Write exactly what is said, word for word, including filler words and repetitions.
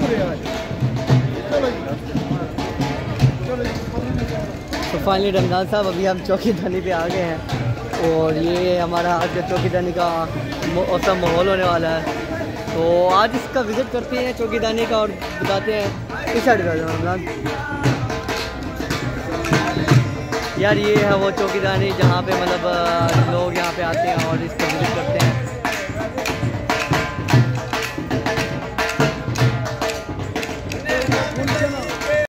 तो फाइनली रमज़ान साहब अभी हम चौकीदानी पे आ गए हैं और ये हमारा आज का चौकीदानी का औसम माहौल होने वाला है। तो आज इसका विज़िट करते हैं चौकीदानी का और बताते हैं इस साइड का रमज़ान यार। ये है वो चौकीदानी जहाँ पे मतलब लोग यहाँ पे आते हैं और इस